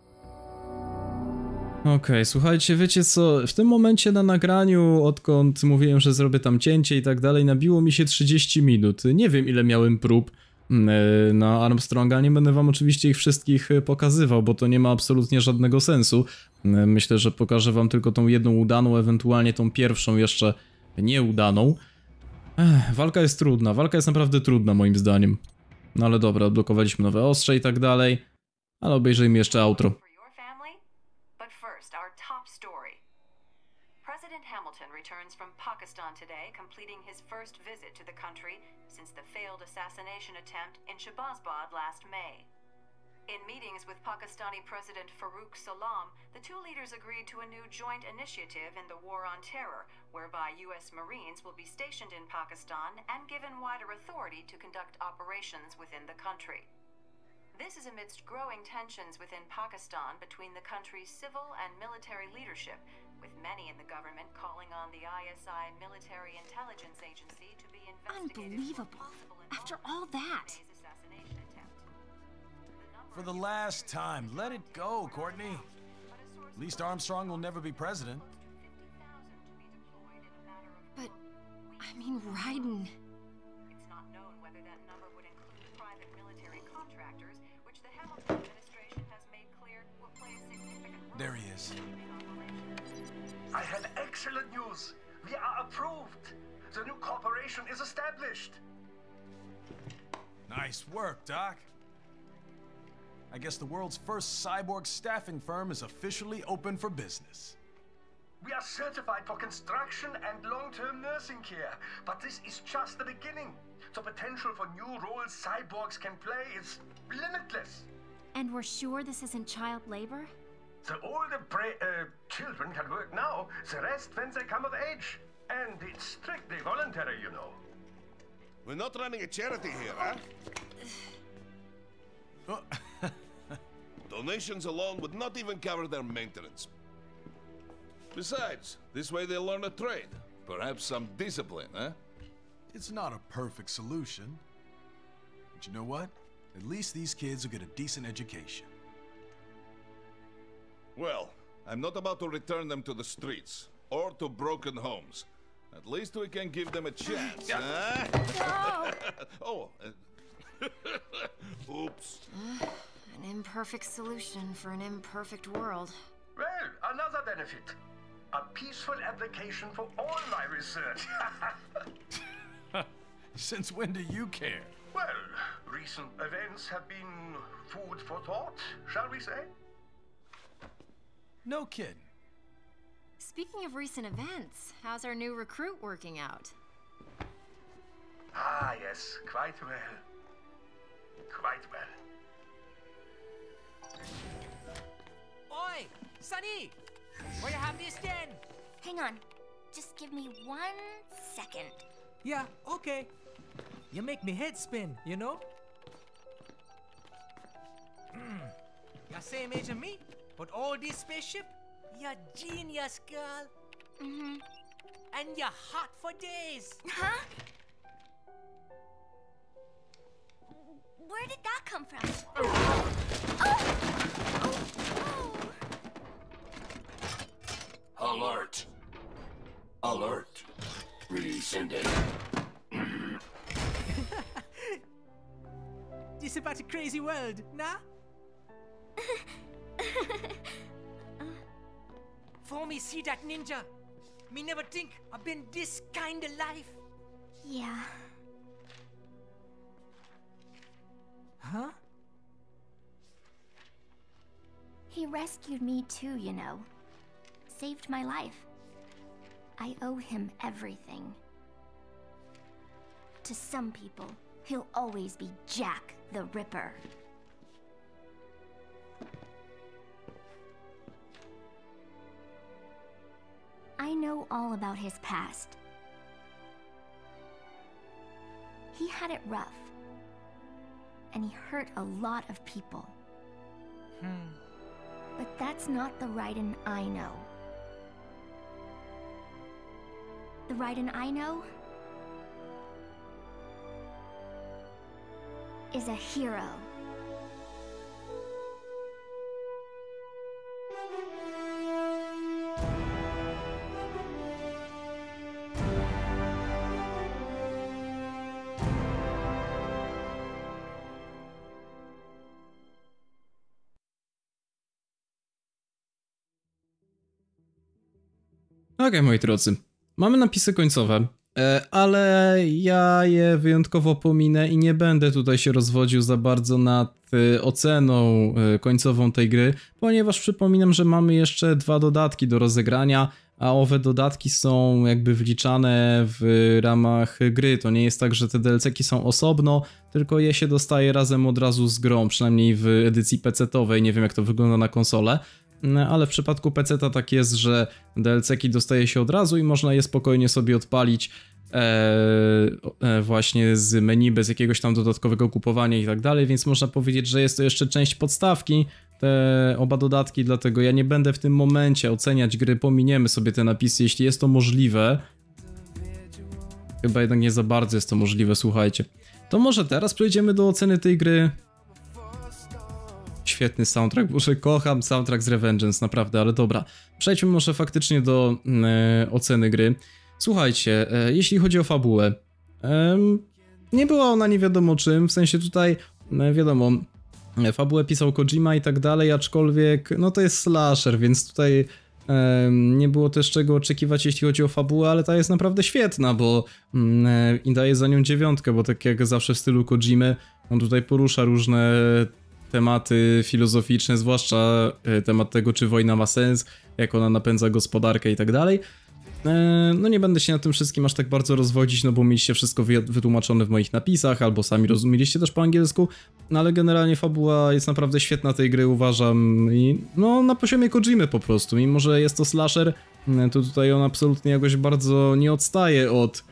Okej, okay, słuchajcie, wiecie co, w tym momencie na nagraniu, odkąd mówiłem, że zrobię tam cięcie i tak dalej, nabiło mi się trzydzieści minut. Nie wiem, ile miałem prób na Armstronga, nie będę wam oczywiście ich wszystkich pokazywał, bo to nie ma absolutnie żadnego sensu. Myślę, że pokażę wam tylko tą jedną udaną, ewentualnie tą pierwszą jeszcze nieudaną. Ech, walka jest trudna, walka jest naprawdę trudna moim zdaniem. No ale dobra, odblokowaliśmy nowe ostrze i tak dalej, ale obejrzyjmy jeszcze outro. President Hamilton returns from Pakistan today, completing his first visit to the country since the failed assassination attempt in Shahbazbad last May. In meetings with Pakistani President Farooq Salam, the two leaders agreed to a new joint initiative in the War on Terror, whereby U S Marines will be stationed in Pakistan and given wider authority to conduct operations within the country. This is amidst growing tensions within Pakistan between the country's civil and military leadership, with many in the government calling on the I S I Military Intelligence Agency to be investigated. Unbelievable. After all that. For the last time, let it go, Courtney. At least Armstrong will never be president. But, I mean, Raiden. It's not known whether that number would include private military contractors, which the Hamilton administration has made clear will play a significant role. There he is. I have excellent news. We are approved. The new corporation is established. Nice work, Doc. I guess the world's first cyborg staffing firm is officially open for business. We are certified for construction and long-term nursing care, but this is just the beginning. The potential for new roles cyborgs can play is limitless. And we're sure this isn't child labor? The older bra- uh, children can work now, the rest when they come of age. And it's strictly voluntary, you know. We're not running a charity here, huh? Donations alone would not even cover their maintenance. Besides, this way they'll learn a trade. Perhaps some discipline, huh? It's not a perfect solution. But you know what? At least these kids will get a decent education. Well, I'm not about to return them to the streets or to broken homes. At least we can give them a chance, huh? No. Oh, uh, oops. Uh, an imperfect solution for an imperfect world. Well, another benefit. A peaceful application for all my research. Since when do you care? Well, recent events have been food for thought, shall we say? No kidding. Speaking of recent events, how's our new recruit working out? Ah, yes, quite well. Quite well. Oi, Sonny! Where you have this then? Hang on. Just give me one second. Yeah, okay. You make me head spin, you know? Mm. You're same age as me, but all this spaceship, you're genius, girl. Mm-hmm. And you're hot for days. Huh? Where did that come from? Oh! Oh! Oh! Alert! Alert! Resending. This about a crazy world, nah? For me see that ninja, me never think I've been this kind of life. Yeah. Huh? He rescued me too, you know. Saved my life. I owe him everything. To some people, he'll always be Jack the Ripper. know all about his past. He had it rough, and he hurt a lot of people. Hmm. But that's not the Raiden I know. The Raiden I know is a hero. Okej, okay, moi drodzy, mamy napisy końcowe, ale ja je wyjątkowo pominę i nie będę tutaj się rozwodził za bardzo nad oceną końcową tej gry, ponieważ przypominam, że mamy jeszcze dwa dodatki do rozegrania, a owe dodatki są jakby wliczane w ramach gry. To nie jest tak, że te D L C-ki są osobno, tylko je się dostaje razem od razu z grą, przynajmniej w edycji pecetowej, nie wiem jak to wygląda na konsolę. Ale w przypadku peceta tak jest, że D L C-ki dostaje się od razu i można je spokojnie sobie odpalić e, e, właśnie z menu, bez jakiegoś tam dodatkowego kupowania i tak dalej, więc można powiedzieć, że jest to jeszcze część podstawki, te oba dodatki, dlatego ja nie będę w tym momencie oceniać gry, pominiemy sobie te napisy, jeśli jest to możliwe. Chyba jednak nie za bardzo jest to możliwe, słuchajcie. To może teraz przejdziemy do oceny tej gry. Świetny soundtrack, boże, kocham soundtrack z Revengeance, naprawdę, ale dobra. Przejdźmy może faktycznie do e, oceny gry. Słuchajcie, e, jeśli chodzi o fabułę, e, nie była ona nie wiadomo czym, w sensie tutaj, e, wiadomo, e, fabułę pisał Kojima i tak dalej, aczkolwiek, no to jest slasher, więc tutaj e, nie było też czego oczekiwać, jeśli chodzi o fabułę, ale ta jest naprawdę świetna, bo e, i daje za nią dziewiątkę, bo tak jak zawsze w stylu Kojimy, on tutaj porusza różne tematy filozoficzne, zwłaszcza temat tego, czy wojna ma sens, jak ona napędza gospodarkę i tak dalej. No nie będę się na tym wszystkim aż tak bardzo rozwodzić, no bo mieliście wszystko wytłumaczone w moich napisach, albo sami rozumieliście też po angielsku, no ale generalnie fabuła jest naprawdę świetna tej gry, uważam, i no na poziomie Kojimy po prostu, mimo że jest to slasher, to tutaj on absolutnie jakoś bardzo nie odstaje od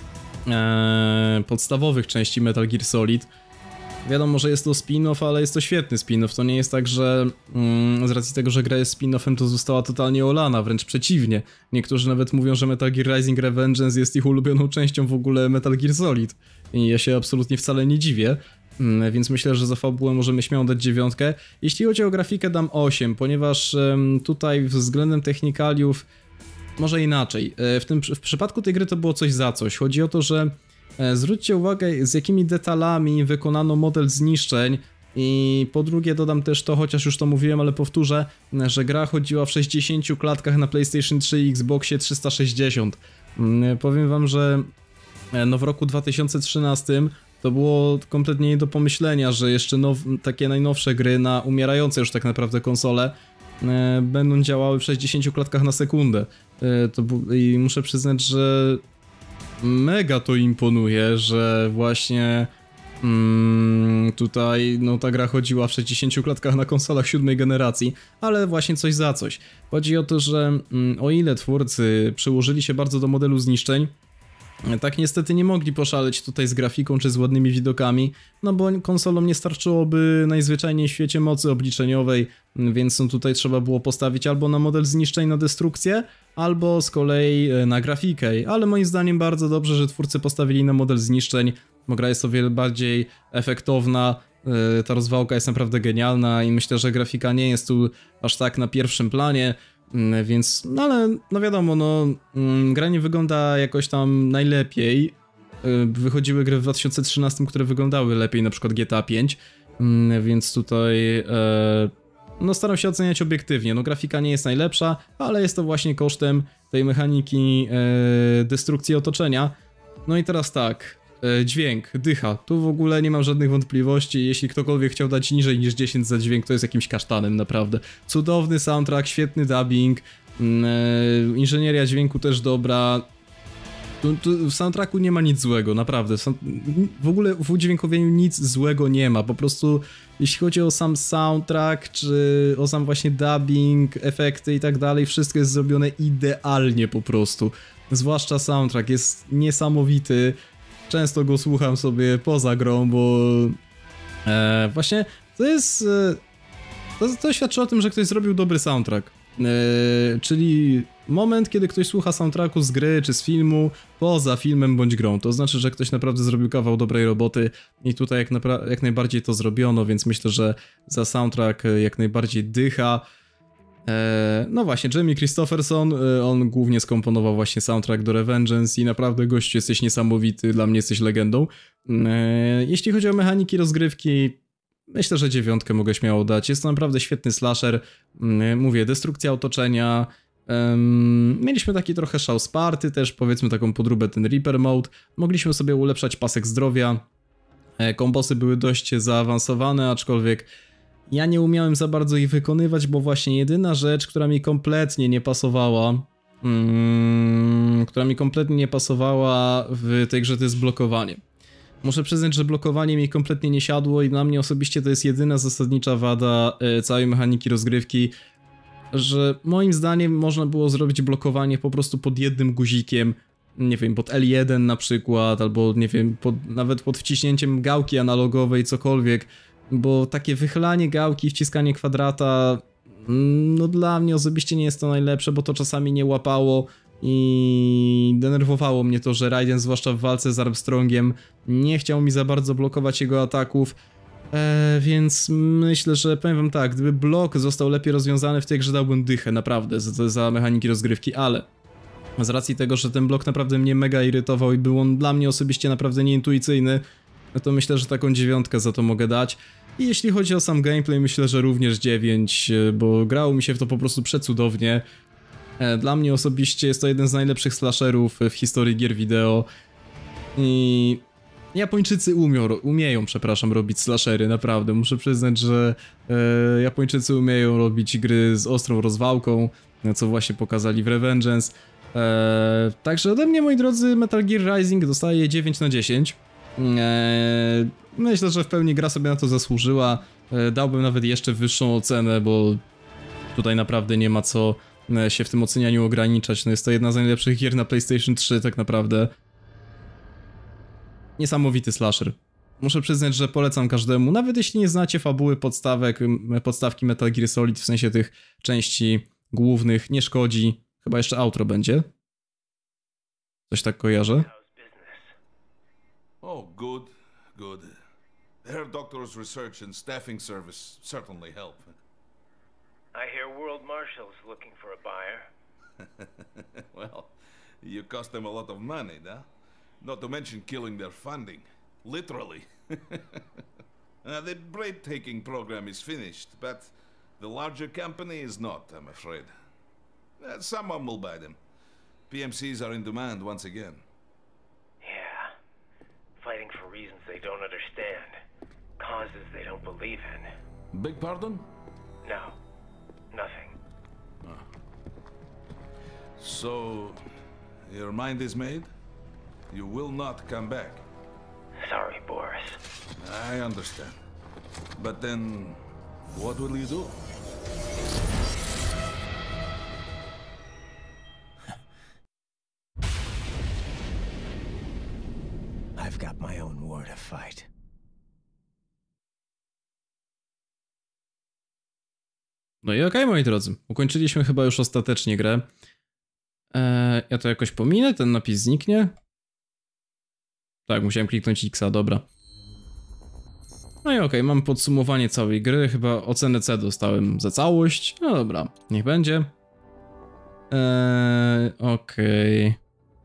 e, podstawowych części Metal Gear Solid. Wiadomo, że jest to spin-off, ale jest to świetny spin-off. To nie jest tak, że mm, z racji tego, że gra jest spin-offem, to została totalnie olana, wręcz przeciwnie. Niektórzy nawet mówią, że Metal Gear Rising Revengeance jest ich ulubioną częścią w ogóle Metal Gear Solid. I ja się absolutnie wcale nie dziwię, mm, więc myślę, że za fabułę możemy śmiało dać dziewiątkę. Jeśli chodzi o grafikę, dam osiem, ponieważ mm, tutaj względem technikaliów może inaczej. W tym w przypadku tej gry to było coś za coś. Chodzi o to, że zwróćcie uwagę, z jakimi detalami wykonano model zniszczeń i po drugie dodam też to, chociaż już to mówiłem, ale powtórzę, że gra chodziła w sześćdziesięciu klatkach na PlayStation trzy i Xboxie trzysta sześćdziesiąt. Powiem wam, że no w roku dwa tysiące trzynastym to było kompletnie nie do pomyślenia, że jeszcze now, takie najnowsze gry na umierające już tak naprawdę konsole będą działały w sześćdziesięciu klatkach na sekundę. To, i muszę przyznać, że mega to imponuje, że właśnie mm, tutaj no ta gra chodziła w sześćdziesięciu klatkach na konsolach siódmej generacji, ale właśnie coś za coś. Chodzi o to, że mm, o ile twórcy przyłożyli się bardzo do modelu zniszczeń, tak niestety nie mogli poszaleć tutaj z grafiką czy z ładnymi widokami, no bo konsolom nie starczyłoby najzwyczajniej w świecie mocy obliczeniowej, więc tutaj trzeba było postawić albo na model zniszczeń, na destrukcję, albo z kolei na grafikę, ale moim zdaniem bardzo dobrze, że twórcy postawili na model zniszczeń, bo gra jest o wiele bardziej efektowna, ta rozwałka jest naprawdę genialna i myślę, że grafika nie jest tu aż tak na pierwszym planie, więc, no ale, no wiadomo, no, gra nie wygląda jakoś tam najlepiej. Wychodziły gry w dwa tysiące trzynastym, które wyglądały lepiej, na przykład G T A pięć, więc tutaj, no staram się oceniać obiektywnie. No grafika nie jest najlepsza, ale jest to właśnie kosztem tej mechaniki destrukcji otoczenia. No i teraz tak, dźwięk, dycha, tu w ogóle nie mam żadnych wątpliwości, jeśli ktokolwiek chciał dać niżej niż dziesięć za dźwięk, to jest jakimś kasztanem, naprawdę. Cudowny soundtrack, świetny dubbing, inżynieria dźwięku też dobra, Tu, tu w soundtracku nie ma nic złego, naprawdę. W ogóle w udźwiękowieniu nic złego nie ma. Po prostu jeśli chodzi o sam soundtrack, czy o sam właśnie dubbing, efekty i tak dalej, wszystko jest zrobione idealnie po prostu. Zwłaszcza soundtrack jest niesamowity. Często go słucham sobie poza grą, bo e, właśnie to jest... E, to, to świadczy o tym, że ktoś zrobił dobry soundtrack. E, czyli moment, kiedy ktoś słucha soundtracku z gry czy z filmu, poza filmem bądź grą. To znaczy, że ktoś naprawdę zrobił kawał dobrej roboty i tutaj jak, jak najbardziej to zrobiono, więc myślę, że za soundtrack jak najbardziej dycha. E, no właśnie, Jamie Christopherson, e, on głównie skomponował właśnie soundtrack do Revengeance i naprawdę gościu jesteś niesamowity, dla mnie jesteś legendą. E, jeśli chodzi o mechaniki rozgrywki, myślę, że dziewiątkę mogę śmiało dać. Jest to naprawdę świetny slasher. E, mówię, destrukcja otoczenia. E, mieliśmy taki trochę show Sparty też, powiedzmy taką podróbę, ten Reaper Mode. Mogliśmy sobie ulepszać pasek zdrowia. E, kombosy były dość zaawansowane, aczkolwiek ja nie umiałem za bardzo ich wykonywać, bo właśnie jedyna rzecz, która mi kompletnie nie pasowała, mm, która mi kompletnie nie pasowała w tej grze, to jest blokowanie. Muszę przyznać, że blokowanie mi kompletnie nie siadło i dla mnie osobiście to jest jedyna zasadnicza wada e, całej mechaniki rozgrywki, że moim zdaniem można było zrobić blokowanie po prostu pod jednym guzikiem, nie wiem, pod L jeden na przykład, albo nie wiem, pod, nawet pod wciśnięciem gałki analogowej, cokolwiek. Bo takie wychylanie gałki, wciskanie kwadrata, no dla mnie osobiście nie jest to najlepsze, bo to czasami nie łapało i denerwowało mnie to, że Raiden, zwłaszcza w walce z Armstrongiem, nie chciał mi za bardzo blokować jego ataków, e, więc myślę, że powiem wam tak, gdyby blok został lepiej rozwiązany w tej grze, dałbym dychę, naprawdę, za, za mechaniki rozgrywki, ale z racji tego, że ten blok naprawdę mnie mega irytował i był on dla mnie osobiście naprawdę nieintuicyjny, no to myślę, że taką dziewiątkę za to mogę dać. I jeśli chodzi o sam gameplay, myślę, że również dziewięć, bo grało mi się w to po prostu przecudownie. Dla mnie osobiście jest to jeden z najlepszych slasherów w historii gier wideo. I Japończycy umią, umieją, przepraszam, robić slashery, naprawdę. Muszę przyznać, że e, Japończycy umieją robić gry z ostrą rozwałką, co właśnie pokazali w Revengeance. E, także ode mnie, moi drodzy, Metal Gear Rising dostaje dziewięć na dziesięć. Eee, myślę, że w pełni gra sobie na to zasłużyła. Eee, dałbym nawet jeszcze wyższą ocenę, bo tutaj naprawdę nie ma co się w tym ocenianiu ograniczać. No jest to jedna z najlepszych gier na PlayStation trzy tak naprawdę. Niesamowity slasher. Muszę przyznać, że polecam każdemu, nawet jeśli nie znacie fabuły podstawek, podstawki Metal Gear Solid, w sensie tych części głównych, nie szkodzi. Chyba jeszcze outro będzie. Coś tak kojarzę. Oh, good, good. Their doctor's research and staffing service certainly help. I hear World Marshal's looking for a buyer. Well, you cost them a lot of money, huh? Not to mention killing their funding. Literally. uh, the breathtaking program is finished, but the larger company is not, I'm afraid. Uh, someone will buy them. P M Cs are in demand once again. Yeah. Fighting for reasons they don't understand. Causes they don't believe in. Beg pardon? No. Nothing. Oh. So, your mind is made? You will not come back. Sorry, Boris. I understand. But then, what will you do? I've got my own war to fight. No i okej, okay, moi drodzy, ukończyliśmy chyba już ostatecznie grę. Eee, ja to jakoś pominę, ten napis zniknie. Tak, musiałem kliknąć X-a, dobra. No i okej, okay, mam podsumowanie całej gry, chyba ocenę C dostałem za całość. No dobra, niech będzie. Eee, okej. Okay.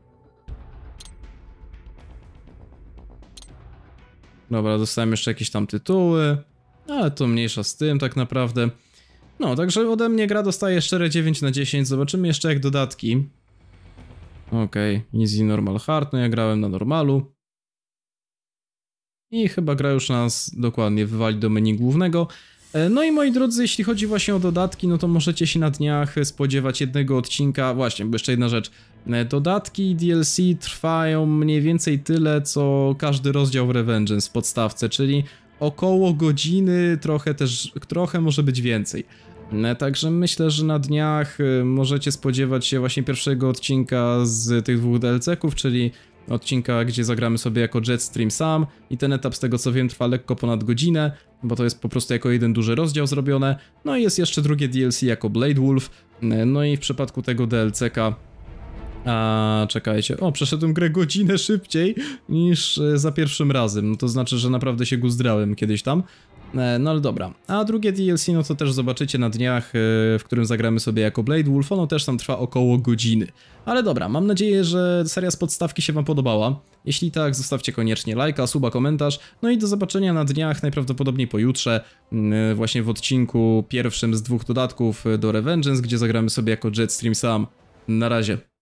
Dobra, dostałem jeszcze jakieś tam tytuły, ale to mniejsza z tym tak naprawdę. No, także ode mnie gra dostaje szczere dziewięć na dziesięć, zobaczymy jeszcze jak dodatki. Okej, okay. Easy, normal, hard, no ja grałem na normalu. I chyba gra już nas dokładnie wywali do menu głównego. No i moi drodzy, jeśli chodzi właśnie o dodatki, no to możecie się na dniach spodziewać jednego odcinka. Właśnie, bo jeszcze jedna rzecz. Dodatki D L C trwają mniej więcej tyle, co każdy rozdział w Revengeance w podstawce, czyli około godziny, trochę też, trochę może być więcej. Także myślę, że na dniach możecie spodziewać się właśnie pierwszego odcinka z tych dwóch D L C-ków, czyli odcinka, gdzie zagramy sobie jako Jetstream sam i ten etap, z tego co wiem, trwa lekko ponad godzinę, bo to jest po prostu jako jeden duży rozdział zrobione. No i jest jeszcze drugie D L C jako Blade Wolf, no i w przypadku tego D L C-ka a czekajcie, o, przeszedłem grę godzinę szybciej niż za pierwszym razem, no to znaczy, że naprawdę się guzdrałem kiedyś tam. No ale dobra, a drugie D L C no to też zobaczycie na dniach, w którym zagramy sobie jako Blade Wolf, ono też tam trwa około godziny. Ale dobra, mam nadzieję, że seria z podstawki się wam podobała. Jeśli tak, zostawcie koniecznie lajka, suba, komentarz, no i do zobaczenia na dniach, najprawdopodobniej pojutrze, właśnie w odcinku pierwszym z dwóch dodatków do Revengeance, gdzie zagramy sobie jako Jetstream sam. Na razie.